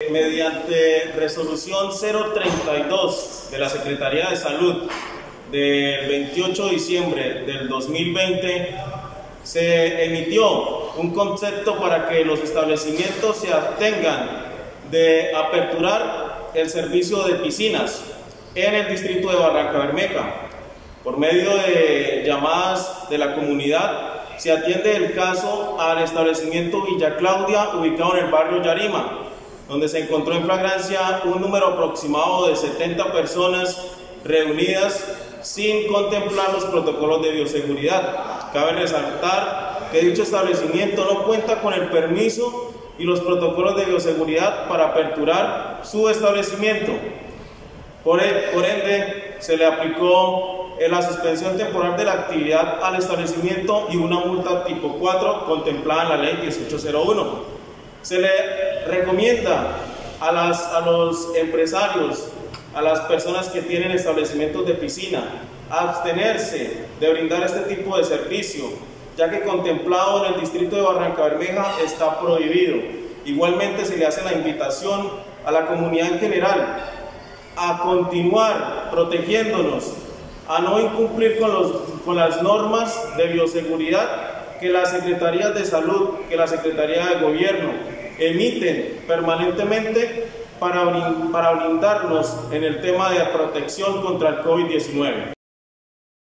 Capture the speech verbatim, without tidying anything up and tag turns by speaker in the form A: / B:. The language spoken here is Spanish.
A: Eh, mediante resolución cero treinta y dos de la Secretaría de Salud del veintiocho de diciembre del dos mil veinte, se emitió un concepto para que los establecimientos se abstengan de aperturar el servicio de piscinas en el distrito de Barranca Bermeja. Por medio de llamadas de la comunidad, se atiende el caso al establecimiento Villa Claudia, ubicado en el barrio Yarima, donde se encontró en flagrancia un número aproximado de setenta personas reunidas sin contemplar los protocolos de bioseguridad. Cabe resaltar que dicho establecimiento no cuenta con el permiso y los protocolos de bioseguridad para aperturar su establecimiento. Por ende, se le aplicó la suspensión temporal de la actividad al establecimiento y una multa tipo cuatro contemplada en la ley dieciocho cero uno. Se le recomienda a, las, a los empresarios, a las personas que tienen establecimientos de piscina, abstenerse de brindar este tipo de servicio, ya que contemplado en el distrito de Barranca Bermeja está prohibido. Igualmente se le hace la invitación a la comunidad en general a continuar protegiéndonos, a no incumplir con, los, con las normas de bioseguridad que las Secretarías de Salud, que la Secretaría de Gobierno emiten permanentemente para, para brindarnos en el tema de protección contra el COVID diecinueve.